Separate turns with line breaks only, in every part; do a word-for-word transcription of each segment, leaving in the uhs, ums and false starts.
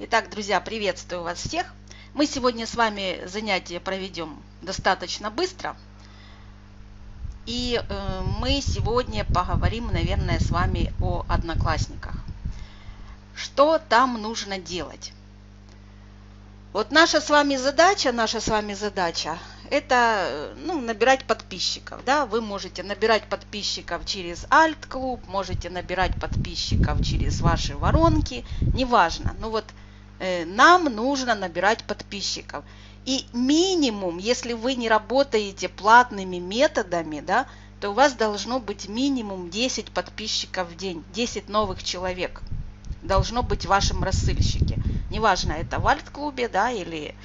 Итак, друзья, приветствую вас всех. Мы сегодня с вами занятие проведем достаточно быстро. И э, мы сегодня поговорим, наверное, с вами о Одноклассниках. Что там нужно делать? Вот наша с вами задача, наша с вами задача, это ну, набирать подписчиков. Да? Вы можете набирать подписчиков через Alt-клуб, можете набирать подписчиков через ваши воронки, неважно. Ну вот э, нам нужно набирать подписчиков. И минимум, если вы не работаете платными методами, да, то у вас должно быть минимум десять подписчиков в день, десять новых человек должно быть в вашем рассылщике. Неважно, это в Alt-клубе, да, или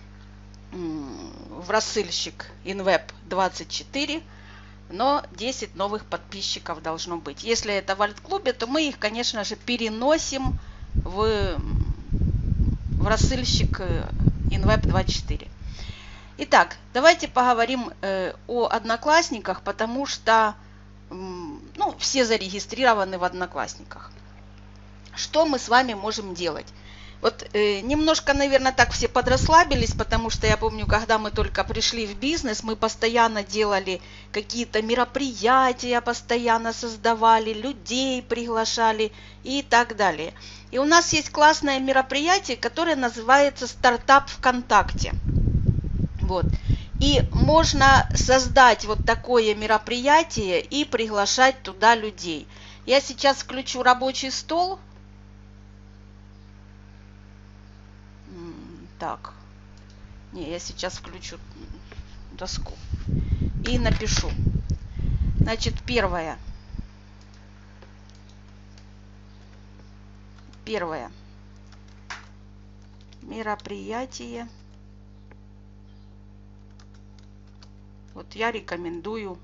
в рассылщик InWeb двадцать четыре, но десять новых подписчиков должно быть. Если это в Alt-клубе, то мы их, конечно же, переносим в, в рассылщик InWeb двадцать четыре. Итак, давайте поговорим э, о Одноклассниках, потому что э, ну, все зарегистрированы в Одноклассниках. Что мы с вами можем делать? Вот э, немножко, наверное, так все подрасслабились, потому что я помню, когда мы только пришли в бизнес, мы постоянно делали какие-то мероприятия, постоянно создавали, людей приглашали и так далее. И у нас есть классное мероприятие, которое называется «Стартап ВКонтакте». Вот. И можно создать вот такое мероприятие и приглашать туда людей. Я сейчас включу рабочий стол. Так, не, я сейчас включу доску и напишу. Значит, первое. Первое. Мероприятие. Вот я рекомендую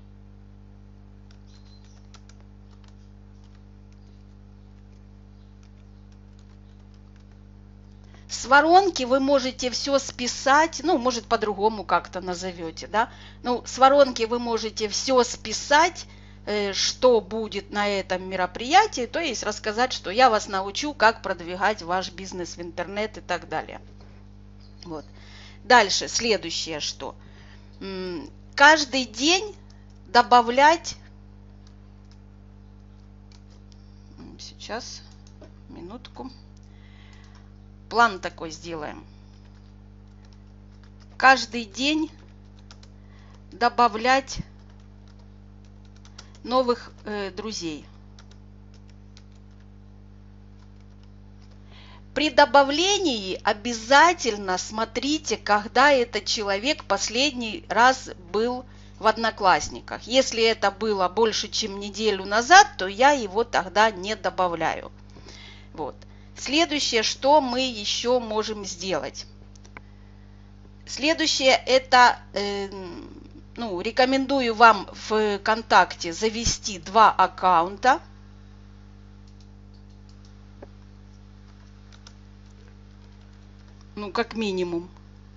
с воронки вы можете все списать, ну, может, по-другому как-то назовете, да. Ну, с воронки вы можете все списать, э, что будет на этом мероприятии, то есть рассказать, что я вас научу, как продвигать ваш бизнес в интернет и так далее. Вот. Дальше, следующее, что? М- каждый день добавлять... Сейчас, минутку. План такой сделаем. Каждый день добавлять новых э, друзей. При добавлении обязательно смотрите, когда этот человек последний раз был в Одноклассниках. Если это было больше, чем неделю назад, то я его тогда не добавляю. Вот. Следующее, что мы еще можем сделать. Следующее, это, э, ну, рекомендую вам в ВКонтакте завести два аккаунта. Ну, как минимум.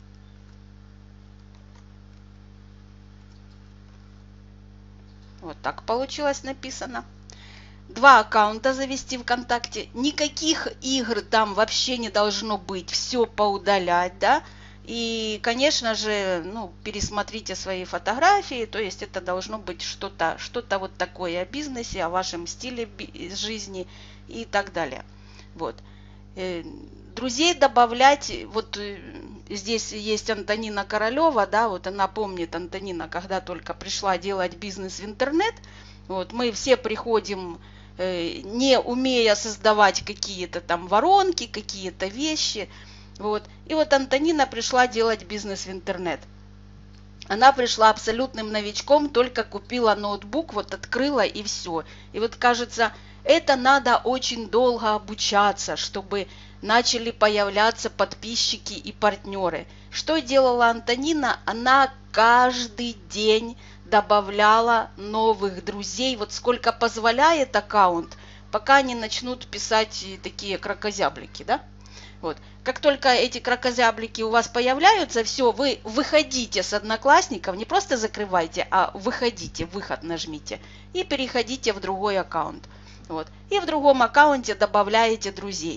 Вот так получилось написано. Два аккаунта завести в ВКонтакте. Никаких игр там вообще не должно быть. Все поудалять, да. И, конечно же, ну, пересмотрите свои фотографии. То есть это должно быть что-то, что-то вот такое о бизнесе, о вашем стиле жизни и так далее. Вот. Друзей добавлять, вот здесь есть Антонина Королева, да, вот она помнит, Антонина, когда только пришла делать бизнес в интернет. Вот, мы все приходим, не умея создавать какие-то там воронки, какие-то вещи. Вот. И вот Антонина пришла делать бизнес в интернет. Она пришла абсолютным новичком, только купила ноутбук, вот открыла и все. И вот кажется, это надо очень долго обучаться, чтобы начали появляться подписчики и партнеры. Что делала Антонина? Она каждый день добавляла новых друзей, вот сколько позволяет аккаунт, пока они начнут писать такие кракозяблики, да? Вот. Как только эти кракозяблики у вас появляются, все, вы выходите с Одноклассников, не просто закрывайте, а выходите, выход нажмите и переходите в другой аккаунт. Вот. И в другом аккаунте добавляете друзей.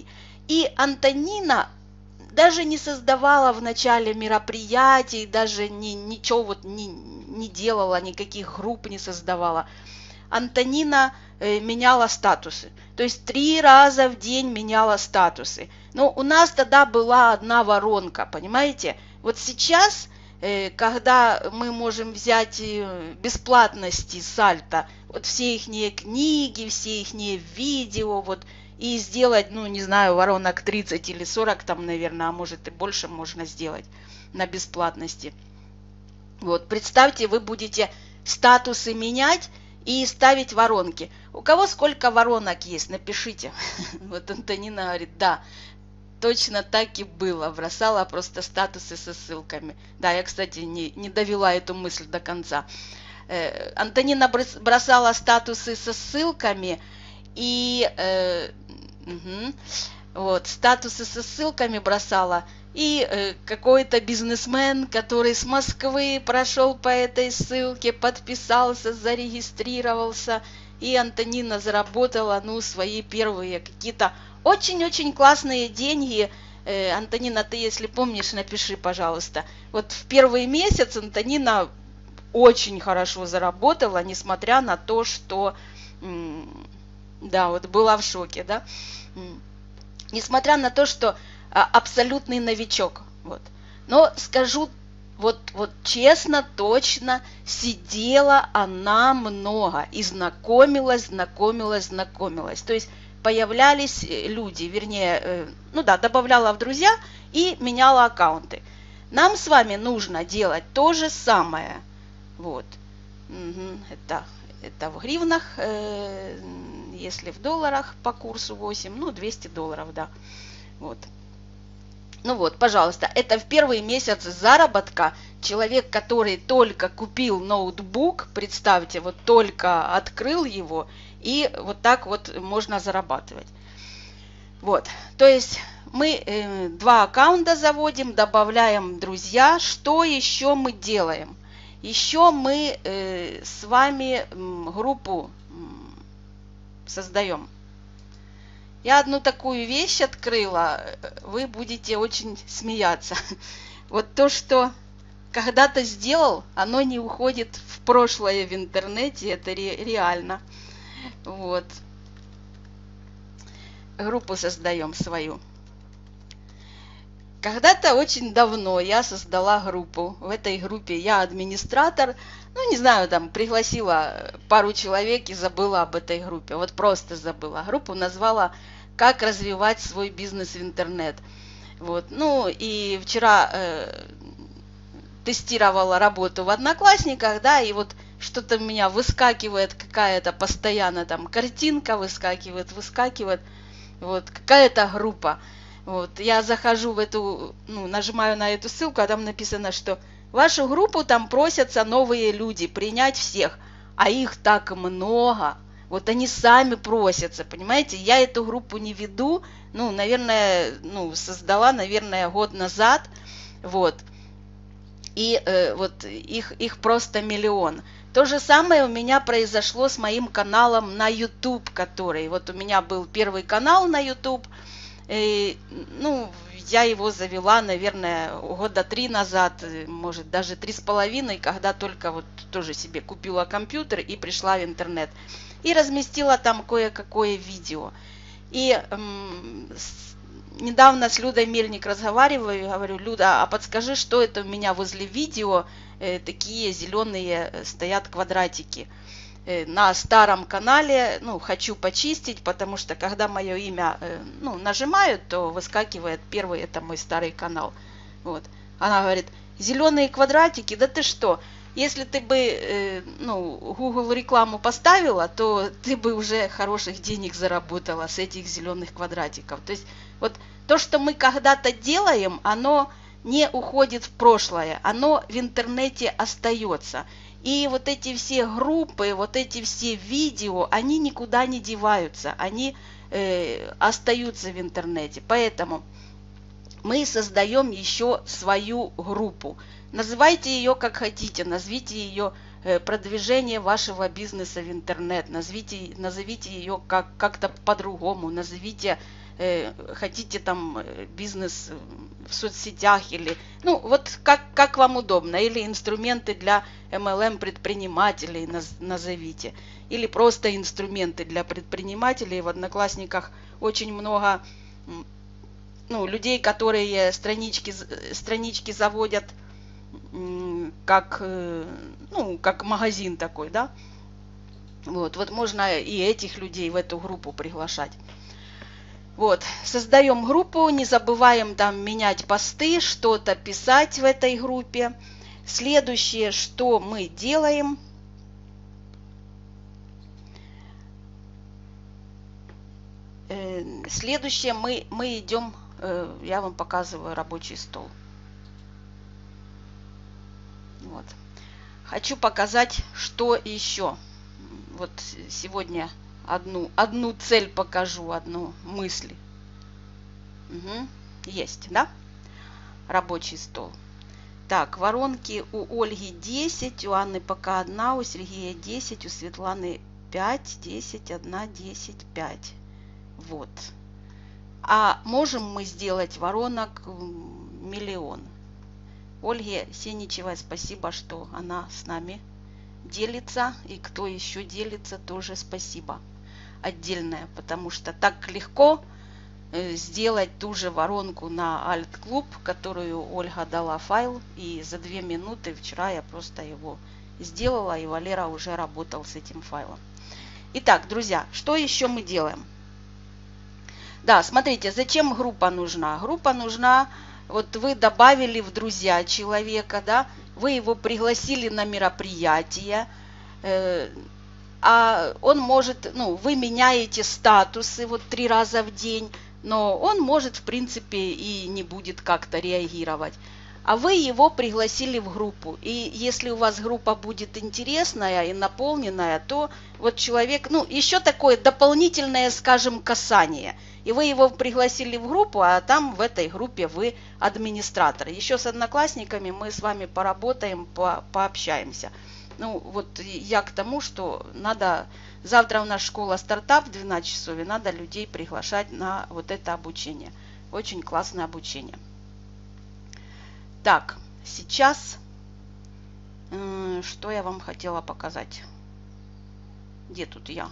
И Антонина даже не создавала в начале мероприятий, даже ни, ничего вот не, не делала, никаких групп не создавала. Антонина э, меняла статусы. То есть три раза в день меняла статусы. Но у нас тогда была одна воронка, понимаете? Вот сейчас, э, когда мы можем взять э, бесплатности Сальто, вот все их книги, все их видео, вот, и сделать, ну, не знаю, воронок тридцать или сорок там, наверное, а может и больше можно сделать на бесплатности. Вот, представьте, вы будете статусы менять и ставить воронки. У кого сколько воронок есть, напишите. Вот Антонина говорит, да, точно так и было. Бросала просто статусы со ссылками. Да, я, кстати, не, не довела эту мысль до конца. Э, Антонина бросала статусы со ссылками и... Э, угу, вот, статусы со ссылками бросала. И э, какой-то бизнесмен, который с Москвы прошел по этой ссылке, подписался, зарегистрировался, и Антонина заработала, ну, свои первые какие-то очень-очень классные деньги. Э, Антонина, ты, если помнишь, напиши, пожалуйста. Вот в первый месяц Антонина очень хорошо заработала, несмотря на то, что, м- да, вот была в шоке, да, м- несмотря на то, что абсолютный новичок. Вот. Но скажу вот, вот честно, точно, сидела она много и знакомилась, знакомилась, знакомилась. То есть появлялись люди, вернее, ну да, добавляла в друзья и меняла аккаунты. Нам с вами нужно делать то же самое. Вот. Угу. Это, это в гривнах, э, если в долларах по курсу восемь, ну двести долларов, да. Вот. Ну вот, пожалуйста, это в первый месяц заработка человек, который только купил ноутбук, представьте, вот только открыл его, и вот так вот можно зарабатывать. Вот, то есть мы э, два аккаунта заводим, добавляем друзья. Что еще мы делаем? Еще мы э, с вами э, группу э, создаем. Я одну такую вещь открыла, вы будете очень смеяться. Вот то, что когда-то сделал, оно не уходит в прошлое в интернете, это ре- реально. Вот. Группу создаем свою. Когда-то очень давно я создала группу. В этой группе я администратор. Ну, не знаю, там пригласила пару человек и забыла об этой группе. Вот просто забыла. Группу назвала «Как развивать свой бизнес в интернет». Вот. Ну, и вчера э, тестировала работу в Одноклассниках, да, и вот что-то у меня выскакивает, какая-то постоянно там картинка выскакивает, выскакивает. Вот, какая-то группа. Вот, я захожу в эту, ну, нажимаю на эту ссылку, а там написано, что в вашу группу там просятся новые люди, принять всех, а их так много. Вот они сами просятся, понимаете? Я эту группу не веду, ну, наверное, ну, создала, наверное, год назад, вот. И э, вот их, их просто миллион. То же самое у меня произошло с моим каналом на YouTube, который, вот у меня был первый канал на YouTube, и, ну, я его завела, наверное, года три назад, может, даже три с половиной, когда только вот тоже себе купила компьютер и пришла в интернет. И разместила там кое-какое видео. И эм, с, недавно с Людой Мельник разговариваю, говорю: Люда, а подскажи, что это у меня возле видео э, такие зеленые стоят квадратики. Э, на старом канале, ну, хочу почистить, потому что когда мое имя, э, ну, нажимают, то выскакивает первый, это мой старый канал. Вот. Она говорит: зеленые квадратики, да ты что? Если ты бы, э, ну, Google рекламу поставила, то ты бы уже хороших денег заработала с этих зеленых квадратиков. То есть вот то, что мы когда-то делаем, оно не уходит в прошлое, оно в интернете остается. И вот эти все группы, вот эти все видео, они никуда не деваются, они э, остаются в интернете. Поэтому мы создаем еще свою группу. Называйте ее как хотите, назовите ее э, продвижение вашего бизнеса в интернет, назовите, назовите ее как, как-то по-другому, назовите э, хотите там бизнес в соцсетях или, ну, вот как, как вам удобно, или инструменты для эм эл эм предпринимателей назовите, или просто инструменты для предпринимателей. В Одноклассниках очень много, ну, людей, которые странички, странички заводят как, ну, как магазин такой, да. Вот, вот можно и этих людей в эту группу приглашать. Вот, создаем группу, не забываем там менять посты, что-то писать в этой группе. Следующее, что мы делаем, э, следующее мы, мы идем, э, я вам показываю рабочий стол. Вот. Хочу показать, что еще. Вот сегодня одну, одну цель покажу, одну мысль. Угу. Есть, да? Рабочий стол. Так, воронки у Ольги десять, у Анны пока одна, у Сергея десять, у Светланы пять, десять, одна, десять, пять. Вот. А можем мы сделать воронок миллион. Ольге Сеничевой спасибо, что она с нами делится. И кто еще делится, тоже спасибо отдельное. Потому что так легко сделать ту же воронку на Alt-клуб, которую Ольга дала файл. И за две минуты вчера я просто его сделала. И Валера уже работал с этим файлом. Итак, друзья, что еще мы делаем? Да, смотрите, зачем группа нужна? Группа нужна... Вот вы добавили в друзья человека, да, вы его пригласили на мероприятие, э, а он может, ну, вы меняете статусы вот три раза в день, но он может, в принципе, и не будет как-то реагировать. А вы его пригласили в группу, и если у вас группа будет интересная и наполненная, то вот человек, ну, еще такое дополнительное, скажем, касание. И вы его пригласили в группу, а там в этой группе вы администратор. Еще с Одноклассниками мы с вами поработаем, по, пообщаемся. Ну, вот я к тому, что надо... Завтра у нас школа стартап в двенадцать часов, и надо людей приглашать на вот это обучение. Очень классное обучение. Так, сейчас, э, что я вам хотела показать? Где тут я?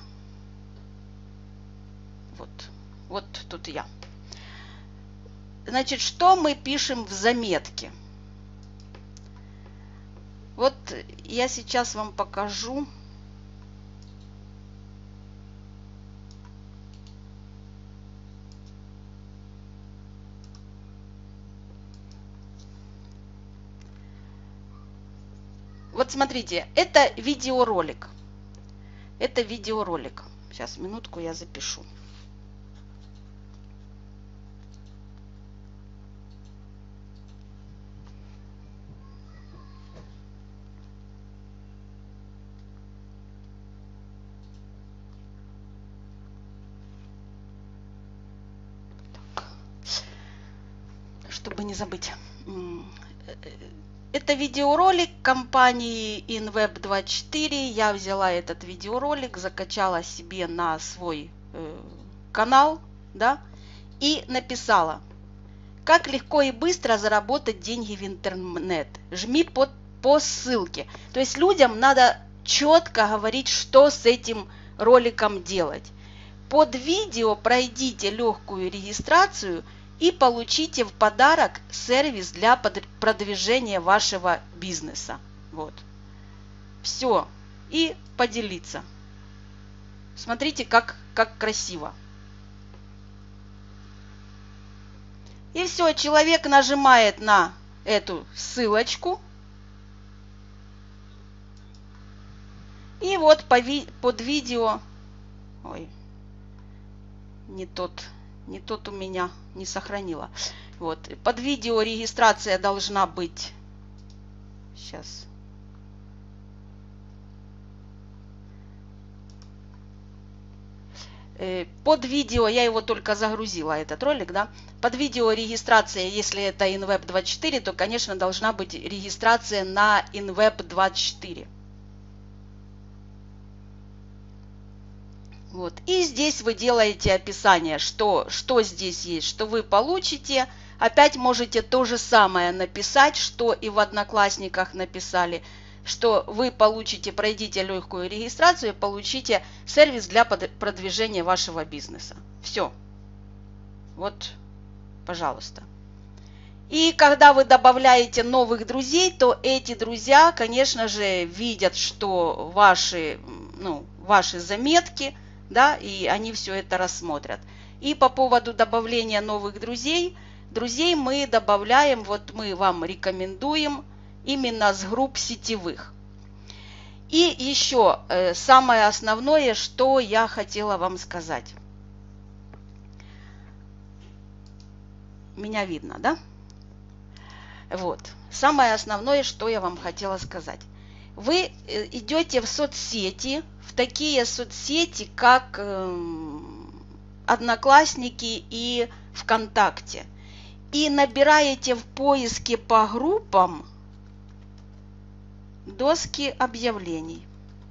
Вот. Вот тут я. Значит, что мы пишем в заметке? Вот я сейчас вам покажу. Вот смотрите, это видеоролик. Это видеоролик. Сейчас, минутку, я запишу. Чтобы не забыть. Это видеоролик компании InWeb двадцать четыре. Я взяла этот видеоролик, закачала себе на свой э, канал, да, и написала: как легко и быстро заработать деньги в интернет. Жми под, по ссылке. То есть людям надо четко говорить, что с этим роликом делать. Под видео пройдите легкую регистрацию и получите в подарок сервис для продвижения вашего бизнеса. Вот. Все. И поделиться. Смотрите, как, как красиво. И все, человек нажимает на эту ссылочку. И вот по ви под видео... Ой, не тот... Не тот у меня не сохранила. Вот. Под видео регистрация должна быть. Сейчас. Под видео, я его только загрузила, этот ролик, да. Под видео регистрация, если это InWeb двадцать четыре, то, конечно, должна быть регистрация на InWeb двадцать четыре. Вот. И здесь вы делаете описание, что, что здесь есть, что вы получите. Опять можете то же самое написать, что и в Одноклассниках написали, что вы получите, пройдите легкую регистрацию и получите сервис для продвижения вашего бизнеса. Все. Вот, пожалуйста. И когда вы добавляете новых друзей, то эти друзья, конечно же, видят, что ваши, ну, ваши заметки, да, и они все это рассмотрят. И по поводу добавления новых друзей, друзей мы добавляем, вот мы вам рекомендуем именно с групп сетевых. И еще э, самое основное, что я хотела вам сказать. Меня видно, да? Вот. Самое основное, что я вам хотела сказать. Вы идете в соцсети, в такие соцсети, как э, Одноклассники и ВКонтакте. И набираете в поиске по группам доски объявлений.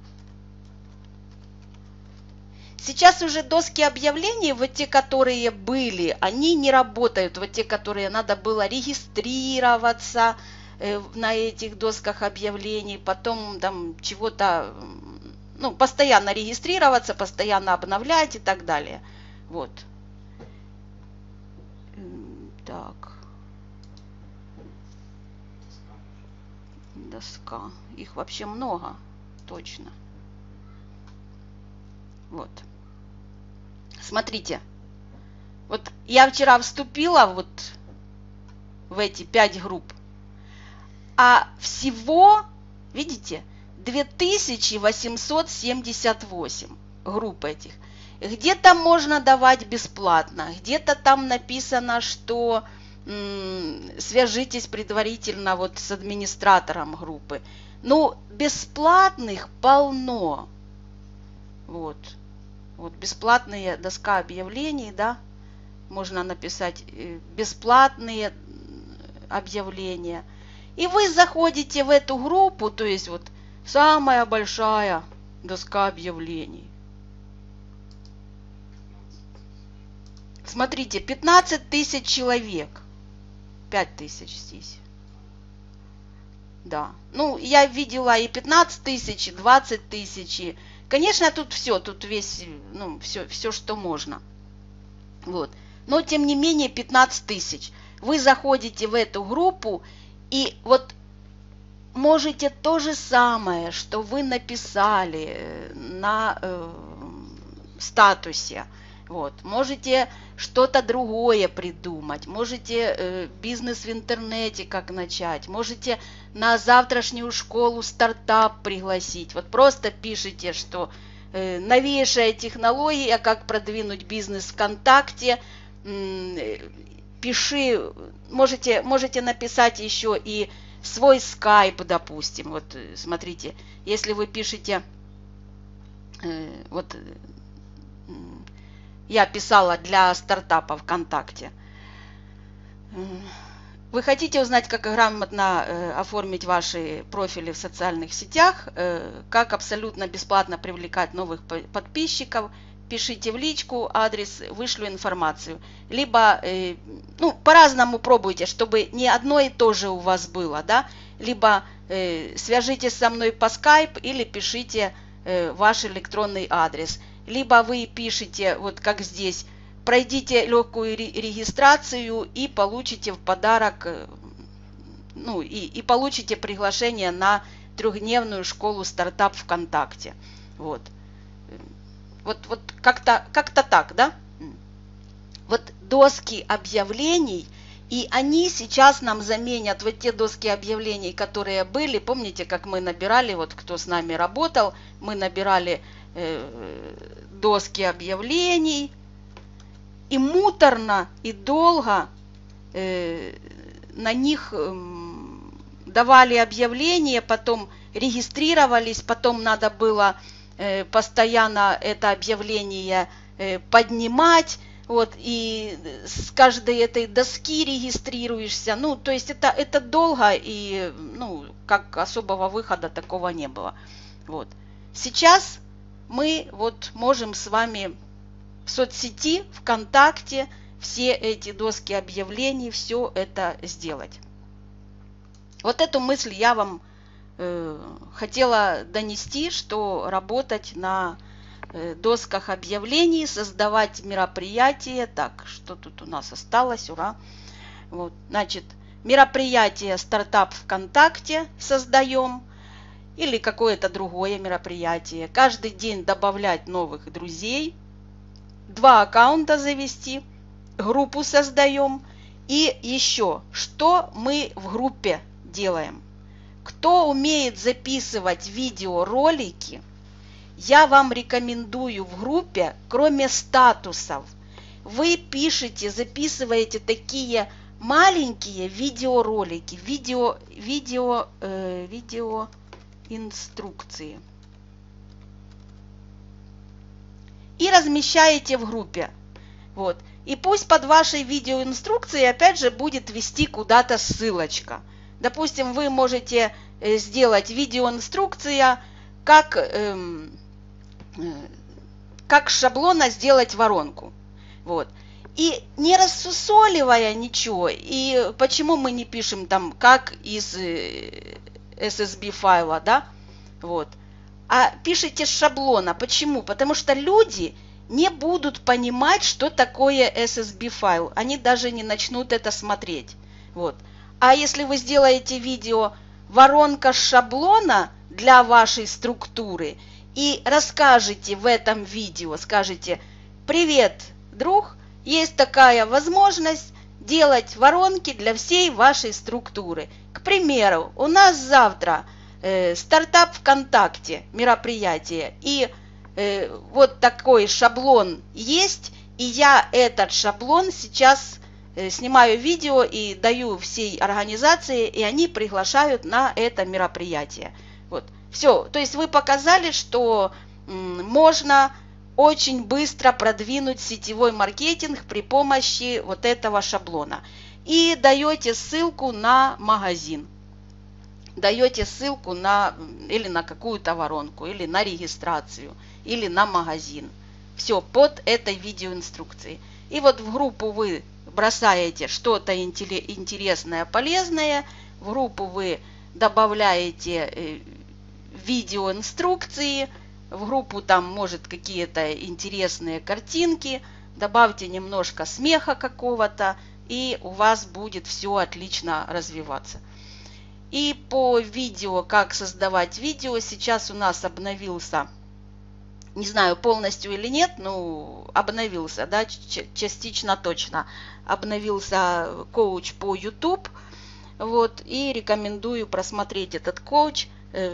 Сейчас уже доски объявлений, вот те, которые были, они не работают. Вот те, которые надо было регистрироваться э, на этих досках объявлений, потом там чего-то, ну, постоянно регистрироваться, постоянно обновлять и так далее. Вот. Так. Доска. Их вообще много, точно. Вот. Смотрите. Вот я вчера вступила вот в эти пять групп. А всего, видите, две тысячи восемьсот семьдесят восемь групп этих. Где-то можно давать бесплатно, где-то там написано, что м, свяжитесь предварительно вот с администратором группы. Ну, бесплатных полно. Вот. Вот бесплатные доска объявлений, да, можно написать бесплатные объявления. И вы заходите в эту группу, то есть вот самая большая доска объявлений. Смотрите, пятнадцать тысяч человек. пять тысяч здесь. Да. Ну, я видела и пятнадцать тысяч, и двадцать тысяч. Конечно, тут все, тут весь, ну, все, все, что можно. Вот. Но, тем не менее, пятнадцать тысяч. Вы заходите в эту группу, и вот можете то же самое, что вы написали на э, статусе. Вот. Можете что-то другое придумать, можете э, бизнес в интернете как начать, можете на завтрашнюю школу стартап пригласить. Вот просто пишите, что э, новейшая технология, как продвинуть бизнес ВКонтакте. Э, пиши, можете, можете написать еще и свой скайп, допустим. Вот смотрите, если вы пишете, э, вот... Я писала для стартапа ВКонтакте. Вы хотите узнать, как грамотно э, оформить ваши профили в социальных сетях, э, как абсолютно бесплатно привлекать новых подписчиков? Пишите в личку, адрес, вышлю информацию. Либо, э, ну, по-разному пробуйте, чтобы не одно и то же у вас было, да? Либо э, свяжитесь со мной по скайп или пишите э, ваш электронный адрес. Либо вы пишете, вот как здесь, пройдите легкую регистрацию и получите в подарок, ну, и, и получите приглашение на трехдневную школу стартап ВКонтакте. Вот. Вот, вот как-то как-то так, да? Вот доски объявлений, и они сейчас нам заменят вот те доски объявлений, которые были. Помните, как мы набирали, вот кто с нами работал, мы набирали доски объявлений, и муторно и долго э, на них э, давали объявления, потом регистрировались, потом надо было э, постоянно это объявление э, поднимать, вот, и с каждой этой доски регистрируешься. Ну, то есть это, это долго, и, ну, как особого выхода такого не было. Вот. Сейчас мы вот можем с вами в соцсети, ВКонтакте, все эти доски объявлений, все это сделать. Вот эту мысль я вам э, хотела донести, что работать на э, досках объявлений, создавать мероприятия. Так, что тут у нас осталось? Ура! Вот, значит, мероприятие «Стартап ВКонтакте» создаем или какое-то другое мероприятие. Каждый день добавлять новых друзей, два аккаунта завести, группу создаем. И еще, что мы в группе делаем? Кто умеет записывать видеоролики, я вам рекомендую в группе, кроме статусов, вы пишете, записываете такие маленькие видеоролики, видео, видео, э, видео инструкции. И размещаете в группе. Вот. И пусть под вашей видеоинструкцией опять же будет вести куда-то ссылочка. Допустим, вы можете сделать видеоинструкция, как, эм, как с шаблона сделать воронку. Вот. И не рассусоливая ничего, и почему мы не пишем там, как из эс эс би файла, да, вот, а пишите с шаблона. Почему? Потому что люди не будут понимать, что такое эс эс би файл. Они даже не начнут это смотреть. Вот. А если вы сделаете видео «Воронка с шаблона» для вашей структуры и расскажете в этом видео, скажете: «Привет, друг, есть такая возможность делать воронки для всей вашей структуры. К примеру, у нас завтра э, стартап ВКонтакте мероприятие, и э, вот такой шаблон есть, и я этот шаблон сейчас э, снимаю видео и даю всей организации, и они приглашают на это мероприятие». Вот, все. То есть вы показали, что м, можно очень быстро продвинуть сетевой маркетинг при помощи вот этого шаблона. И даете ссылку на магазин. Даете ссылку на или на какую-то воронку, или на регистрацию, или на магазин. Все под этой видеоинструкцией. И вот в группу вы бросаете что-то интересное, полезное. В группу вы добавляете видеоинструкции. В группу там, может, какие-то интересные картинки, добавьте немножко смеха какого-то, и у вас будет все отлично развиваться. И по видео, как создавать видео, сейчас у нас обновился, не знаю, полностью или нет, но обновился, да, частично точно, обновился коуч по YouTube, вот, и рекомендую просмотреть этот коуч,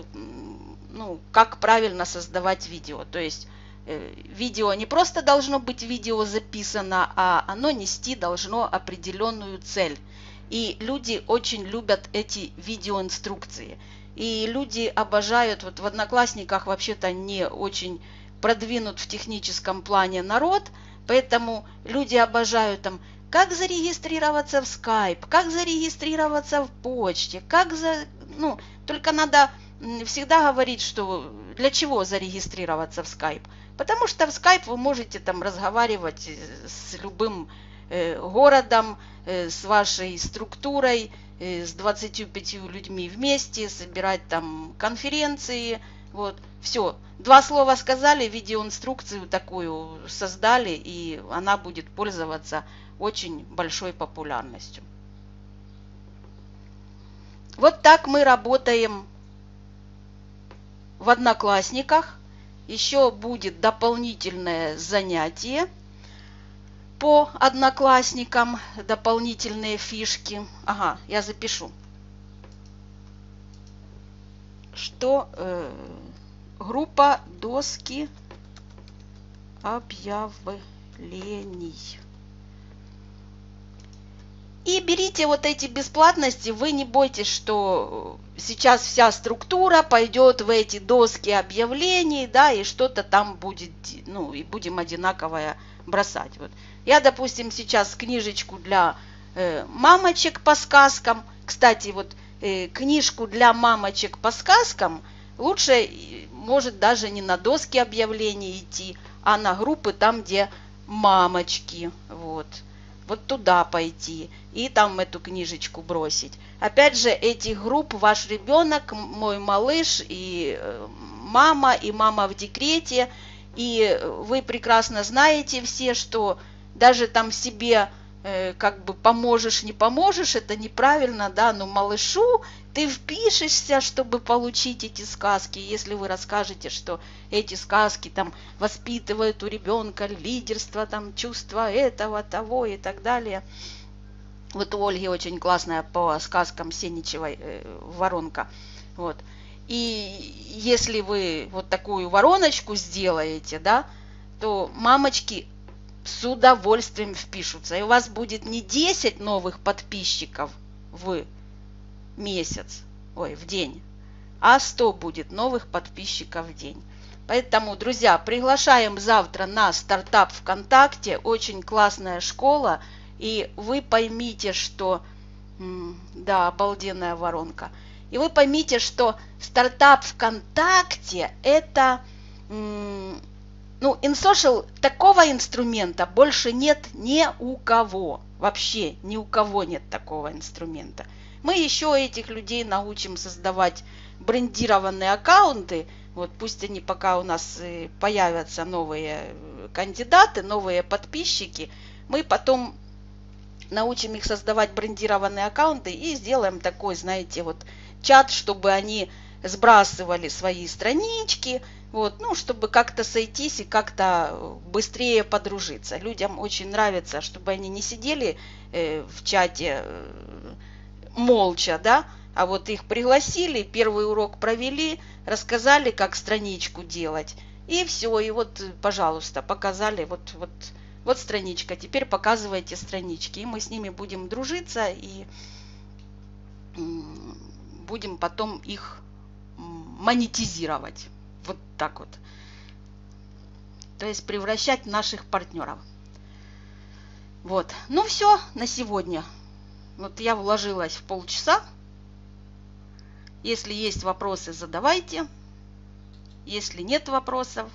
ну, как правильно создавать видео. То есть э, видео не просто должно быть видео записано, а оно нести должно определенную цель. И люди очень любят эти видеоинструкции. И люди обожают, вот в Одноклассниках вообще-то не очень продвинут в техническом плане народ, поэтому люди обожают там, как зарегистрироваться в Skype, как зарегистрироваться в почте, как за... Ну, только надо всегда говорить, что для чего зарегистрироваться в Skype. Потому что в Skype вы можете там разговаривать с любым э, городом, э, с вашей структурой, э, с двадцатью пятью людьми вместе, собирать там конференции. Вот, все. Два слова сказали, видеоинструкцию такую создали, и она будет пользоваться очень большой популярностью. Вот так мы работаем в Одноклассниках. Еще будет дополнительное занятие по Одноклассникам, дополнительные фишки. Ага, я запишу. Что э, группа доски объявлений. И берите вот эти бесплатности, вы не бойтесь, что сейчас вся структура пойдет в эти доски объявлений, да, и что-то там будет, ну, и будем одинаковое бросать. Вот. Я, допустим, сейчас книжечку для э, мамочек по сказкам, кстати, вот э, книжку для мамочек по сказкам Лучше, может, даже не на доски объявлений идти, а на группы там, где мамочки. Вот. Вот туда пойти и там эту книжечку бросить. Опять же, этих групп ваш ребенок, мой малыш и мама, и мама в декрете. И вы прекрасно знаете все, что даже там себе э, как бы поможешь, не поможешь, это неправильно, да, но малышу ты впишешься, чтобы получить эти сказки. Если вы расскажете, что эти сказки там воспитывают у ребенка лидерство, там чувство этого, того и так далее. Вот у Ольги очень классная по сказкам Сеничевой э, воронка. Вот. И если вы вот такую вороночку сделаете, да, то мамочки с удовольствием впишутся. И у вас будет не десять новых подписчиков в месяц, ой, в день, а сто будет новых подписчиков в день. Поэтому, друзья, приглашаем завтра на стартап ВКонтакте. Очень классная школа. И вы поймите, что... Да, обалденная воронка. И вы поймите, что стартап ВКонтакте это... Ну, InSocial такого инструмента больше нет ни у кого. Вообще ни у кого нет такого инструмента. Мы еще этих людей научим создавать брендированные аккаунты. Вот пусть они пока у нас появятся новые кандидаты, новые подписчики. Мы потом научим их создавать брендированные аккаунты и сделаем такой, знаете, вот чат, чтобы они сбрасывали свои странички, вот, ну, чтобы как-то сойтись и как-то быстрее подружиться. Людям очень нравится, чтобы они не сидели э, в чате э, молча, да, а вот их пригласили, первый урок провели, рассказали, как страничку делать, и все, и вот, пожалуйста, показали, вот, вот, вот страничка, теперь показывайте странички, и мы с ними будем дружиться, и будем потом их монетизировать. Вот так вот. То есть превращать в наших партнеров. Вот. Ну все на сегодня. Вот я вложилась в полчаса. Если есть вопросы, задавайте. Если нет вопросов.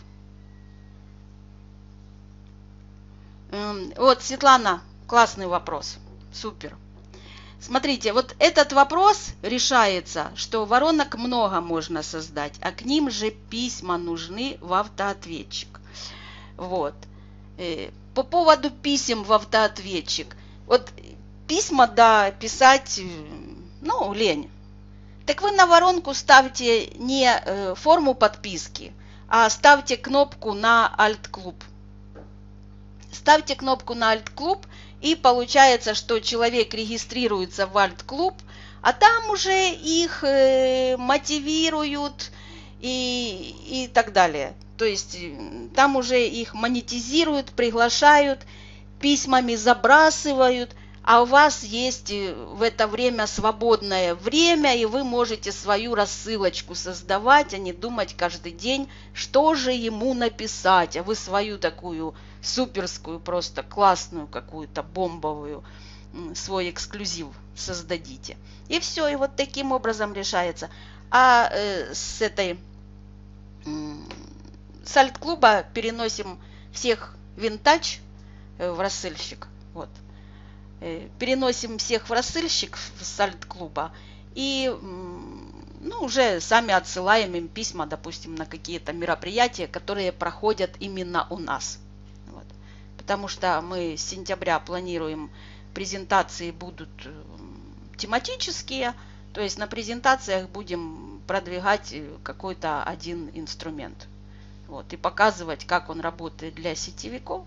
Вот, Светлана, классный вопрос. Супер. Смотрите, вот этот вопрос решается, что воронок много можно создать, а к ним же письма нужны в автоответчик. Вот. По поводу писем в автоответчик. Вот письма, да, писать, ну, лень. Так вы на воронку ставьте не форму подписки, а ставьте кнопку на Alt-клуб. Ставьте кнопку на Alt-клуб. И получается, что человек регистрируется в Alt-клуб, а там уже их э, мотивируют и, и так далее. То есть там уже их монетизируют, приглашают, письмами забрасывают, а у вас есть в это время свободное время, и вы можете свою рассылочку создавать, а не думать каждый день, что же ему написать, а вы свою такую суперскую, просто классную какую-то бомбовую свой эксклюзив создадите. И все, и вот таким образом решается. А э, с этой э, с Alt-клуба переносим всех винтаж э, в рассылщик. Вот. Э, переносим всех в рассылщик с Alt-клуба и ну, уже сами отсылаем им письма, допустим, на какие-то мероприятия, которые проходят именно у нас. Потому что мы с сентября планируем, презентации будут тематические, то есть на презентациях будем продвигать какой-то один инструмент. Вот, и показывать, как он работает для сетевиков.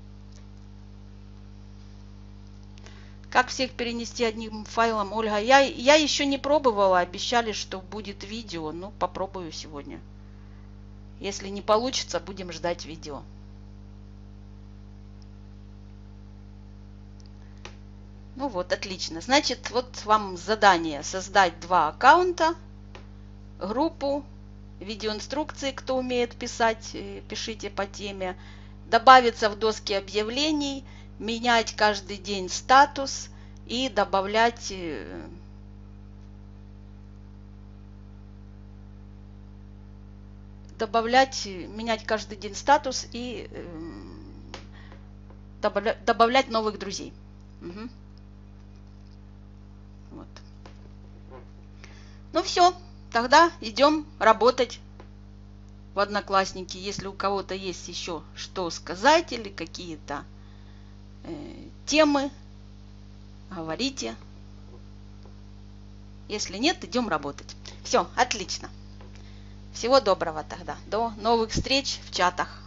Как всех перенести одним файлом, Ольга? Я, я еще не пробовала, обещали, что будет видео, ну попробую сегодня. Если не получится, будем ждать видео. Ну вот, отлично. Значит, вот вам задание создать два аккаунта, группу, видеоинструкции, кто умеет писать, пишите по теме, добавиться в доски объявлений, менять каждый день статус и добавлять добавлять, менять каждый день статус и э, добавля, добавлять новых друзей. Угу. Вот. Ну все, тогда идем работать в Одноклассники. Если у кого-то есть еще что сказать или какие-то э, темы, говорите. Если нет, идем работать. Все, отлично. Всего доброго тогда. До новых встреч в чатах.